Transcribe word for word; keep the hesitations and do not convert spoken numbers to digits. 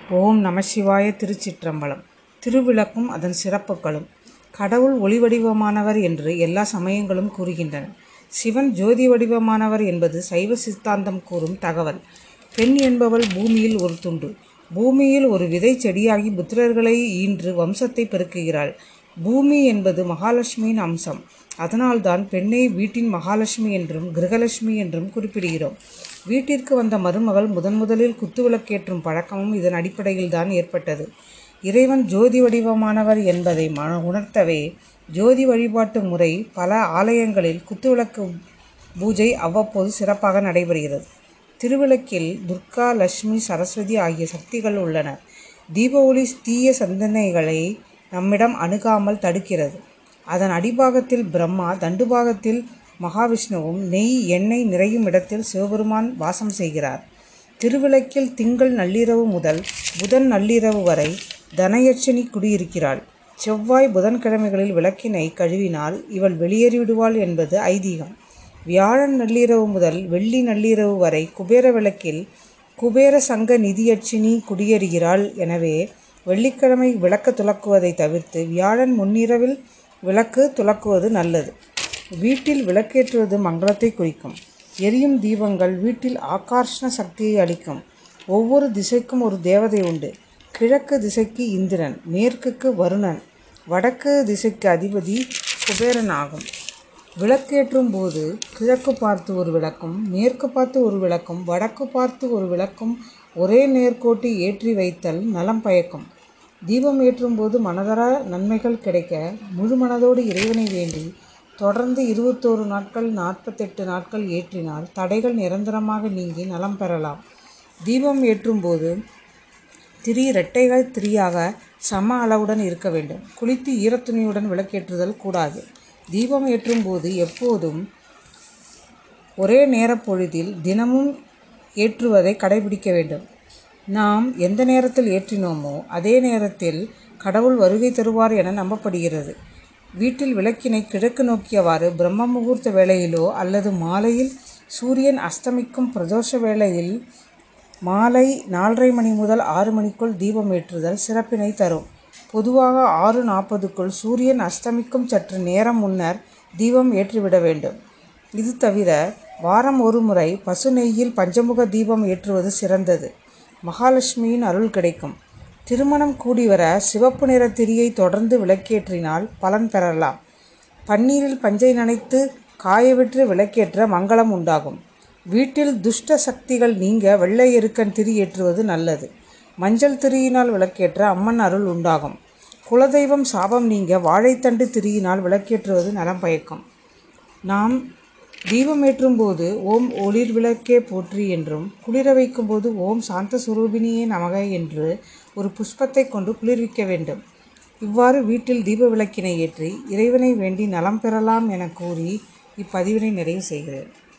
ஓம் நமசிவாய. திருச்சிற்றம்பலம். திருவிளக்கும் அதன் சிறப்புகளும். கடவுள் ஒளி வடிவமானவர் என்று எல்லா சமயங்களும் கூறுகின்றன. சிவன் ஜோதி வடிவமானவர் என்பது சைவ சித்தாந்தம் கூறும் தகவல். பெண் என்பவள் பூமியில் ஒரு துண்டு. பூமியில் ஒரு விதை செடியாகி புத்திரர்களை ஈன்று வம்சத்தை பெருக்குகிறாள். பூமி என்பது மகாலட்சுமியின் அம்சம். அதனால்தான் பெண்ணை வீட்டின் மகாலட்சுமி என்றும் கிரகலட்சுமி என்றும் குறிப்பிடுகிறோம். வீட்டிற்கு வந்த மருமகள் முதன் முதலில் குத்துவிளக்கேற்றும் பழக்கமும் இதன் அடிப்படையில் தான் ஏற்பட்டது. இறைவன் ஜோதி வடிவமானவர் என்பதை மன உணர்த்தவே ஜோதி வழிபாட்டு முறை பல ஆலயங்களில் குத்துவிளக்கு பூஜை அவ்வப்போது சிறப்பாக நடைபெறுகிறது. திருவிளக்கில் துர்கா, லட்சுமி, சரஸ்வதி ஆகிய சக்திகள் உள்ளன. தீப ஒளி தீய சிந்தனைகளை நம்மிடம் அணுகாமல் தடுக்கிறது. அதன் அடிபாகத்தில் பிரம்மா, தண்டுபாகத்தில் மகாவிஷ்ணுவும், நெய் எண்ணெய் நிறையும் இடத்தில் சிவபெருமான் வாசம் செய்கிறார். திருவிளக்கில் திங்கள் நள்ளிரவு முதல் புதன் நள்ளிரவு வரை தனயட்சணி குடியிருக்கிறாள். செவ்வாய் புதன்கிழமைகளில் விளக்கினை கழுவினால் இவள் வெளியேறிவிடுவாள் என்பது ஐதீகம். வியாழன் நள்ளிரவு முதல் வெள்ளி நள்ளிரவு வரை குபேர விளக்கில் குபேர சங்க நிதியட்சினி குடியேறுகிறாள். எனவே வெள்ளிக்கிழமை விளக்கு துலக்குவதை தவிர்த்து வியாழன் முன்னிரவில் விளக்கு துலக்குவது நல்லது. வீட்டில் விளக்கேற்றுவது மங்களத்தை குறிக்கும். எரியும் தீபங்கள் வீட்டில் ஆகர்ஷண சக்தியை அளிக்கும். ஒவ்வொரு திசைக்கும் ஒரு தேவதை உண்டு. கிழக்கு திசைக்கு இந்திரன், மேற்குக்கு வருணன், வடக்கு திசைக்கு அதிபதி குபேரன் ஆகும். விளக்கேற்றும் போது கிழக்கு பார்த்து ஒரு விளக்கும், மேற்கு பார்த்து ஒரு விளக்கும், வடக்கு பார்த்து ஒரு விளக்கும் ஒரே நேர்கோட்டு ஏற்றி வைத்தல் நலம் பயக்கும். தீபம் ஏற்றும் போது மனதர நன்மைகள் கிடைக்க முழு மனதோடு இறைவனை வேண்டி தொடர்ந்து இருபத்தோரு நாட்கள் நாற்பத்தெட்டு நாட்கள் ஏற்றினால் தடைகள் நிரந்தரமாக நீங்கி நலம் பெறலாம். தீபம் ஏற்றும் போது திரி இரட்டைகள் திரியாக சம அளவுடன் இருக்க வேண்டும். குளித்து ஈரத்துணியுடன் விளக்கேற்றுதல் கூடாது. தீபம் ஏற்றும் போது எப்போதும் ஒரே நேர பொழுதில் தினமும் ஏற்றுவதை கடைபிடிக்க வேண்டும். நாம் எந்த நேரத்தில் ஏற்றினோமோ அதே நேரத்தில் கடவுள் வருகை தருவார் என நம்பப்படுகிறது. வீட்டில் விளக்கினை கிழக்கு நோக்கியவாறு பிரம்ம முகூர்த்த வேளையிலோ அல்லது மாலையில் சூரியன் அஸ்தமிக்கும் பிரதோஷ வேளையில் மாலை நாலரை மணி முதல் ஆறு மணிக்குள் தீபம் ஏற்றுதல் சிறப்பினை தரும். பொதுவாக ஆறு நாற்பதுக்குள் சூரியன் அஸ்தமிக்கும் சற்று நேரம் முன்னர் தீபம் ஏற்றிவிட வேண்டும். இது தவிர வாரம் ஒரு முறை பசு நெய்யில் பஞ்சமுக தீபம் ஏற்றுவது சிறந்தது. மகாலட்சுமியின் அருள் கிடைக்கும். திருமணம் கூடிவர சிவப்பு நிற திரியை தொடர்ந்து விளக்கேற்றினால் பலன் பெறலாம். பன்னீரில் பஞ்சை நனைத்து காயவிட்டு விளக்கேற்ற மங்களம் உண்டாகும். வீட்டில் துஷ்ட சக்திகள் நீங்க வெள்ளை எருக்கன் திரி ஏற்றுவது நல்லது. மஞ்சள் திரியினால் விளக்கேற்ற அம்மன் அருள் உண்டாகும். குலதெய்வம் சாபம் நீங்க வாழைத்தண்டு திரியினால் விளக்கேற்றுவது நலம் பயக்கும். நாம் தீபம் ஏற்றும் போது ஓம் ஒளிர் விளக்கே போற்றி என்றும், குளிர வைக்கும்போது ஓம் சாந்த சுரூபினியே நமக என்று ஒரு புஷ்பத்தை கொண்டு குளிர்விக்க வேண்டும். இவ்வாறு வீட்டில் தீப விளக்கினை ஏற்றி இறைவனை வேண்டி நலம் பெறலாம் என கூறி இப்பதிவினை நிறைவு செய்கிறேன்.